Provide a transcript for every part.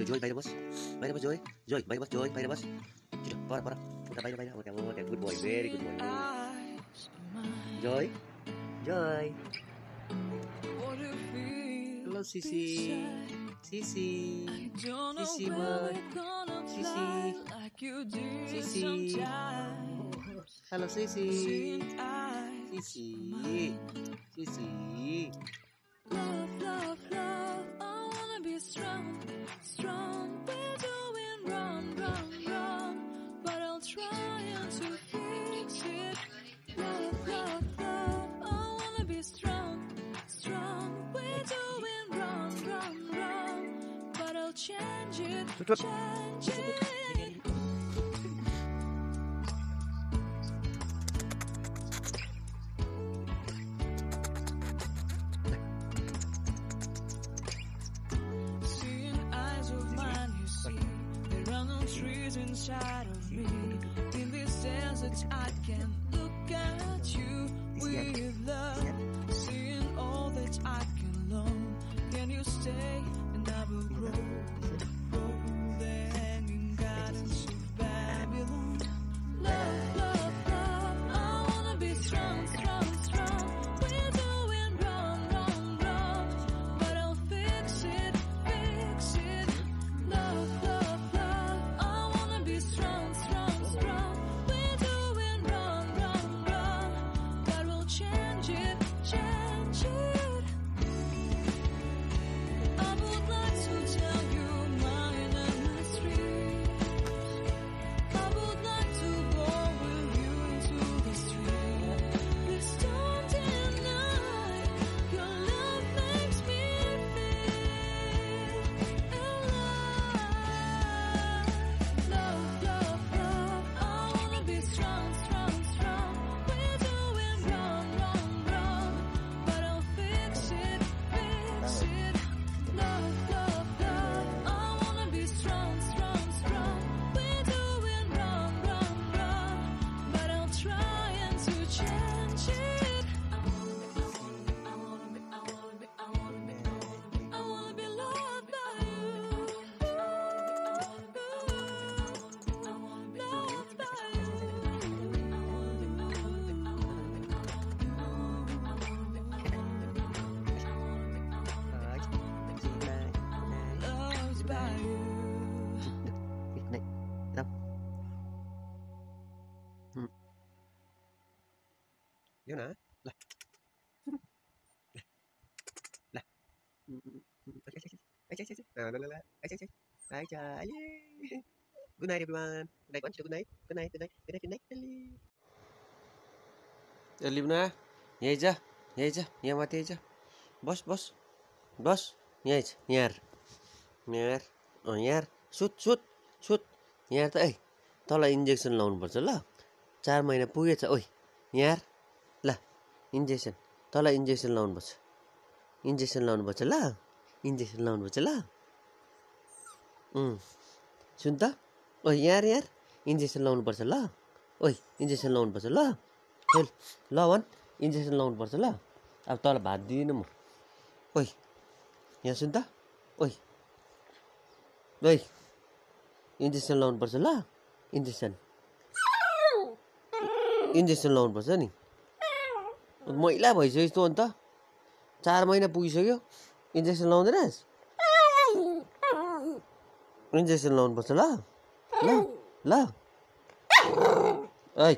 Joy, baik bos. Baik bos Joy. Joy, baik bos Joy, baik bos. Sudah, para. Udah baik. Oh, good boy, very good boy. Joy. Joy. Hello Sissy. Sissy. Sissy boy. Sissy. Hello Sissy. Sissy. Love, I wanna be strong. We're doing wrong, but I'll try to fix it. Love, I wanna be strong. We're doing wrong, but I'll change it. Trees inside of me. In this desert I can look at you with love. Seeing all that I can learn. Can you stay and I will grow? The hanging gardens of Babylon. Love, I wanna be strong. We're doing wrong, but I'll fix it. Love, strong. We're doing wrong, but we'll change it. I would like to tell you my mystery. I would like to go with you to the street. Please don't deny your love makes me feel alive. Love, I wanna be strong. We're doing wrong, but I'll fix it. Love, I wanna be strong. We're doing wrong, but I'll try to change it. I wanna be loved by you. Yêu nè. Là. Good night everyone. Good night, good night. Good night. Livna, यही छ यहाँ माथि छ बस यही छ यहाँ सुत यहाँ त तल इन्जेक्सन लाउनु पर्छ ल 4 महिना पुगेछ ओइ यहाँ ल इन्जेक्सन तल इन्जेक्सन लाउनु पर्छ ल सुन त ओइ यहाँ इन्जेक्सन लाउनु पर्छ ल ओइ इन्जेक्सन लाउनु पर्छ ल ल वन इन्जेक्सन लाउनु पर्छ ल अब तल भात दिदिनँ म ओइ यहाँ सुन त ओइ इन्जेक्सन लाउनु पर्छ ल इन्जेक्सन लाउनु पर्छ नि मैला भइसक्यो त अन्त 4 महिना पुगिसक्यो इन्जेक्सन लाउँदैनस् इन्जेक्सन लाउनु पर्छ ल ओइ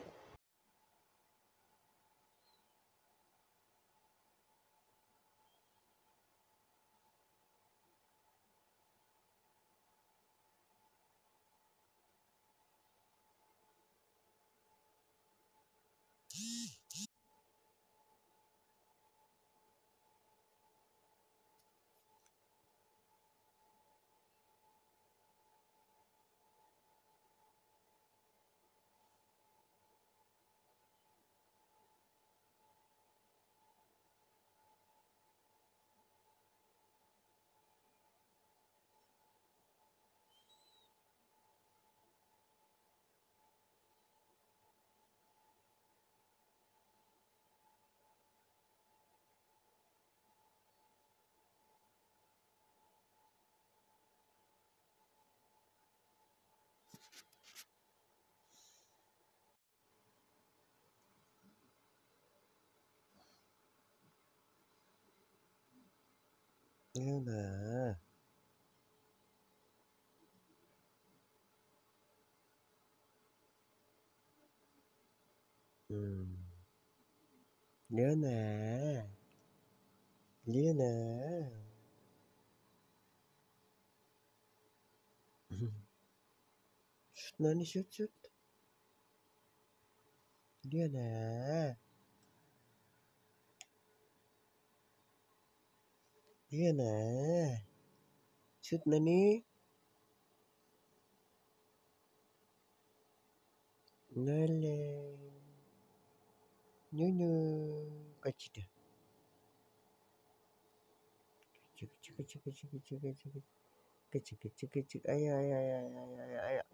예은아. 예은아. 예은아. 슛나니 슛슛. 예은아. 예은아. 슛나니. 날래. 뉴뉴. 까치다. 치그 치그 치그 치그 치그 치그. 그치 그치 그치. 아야 아야 아야 아야 아야.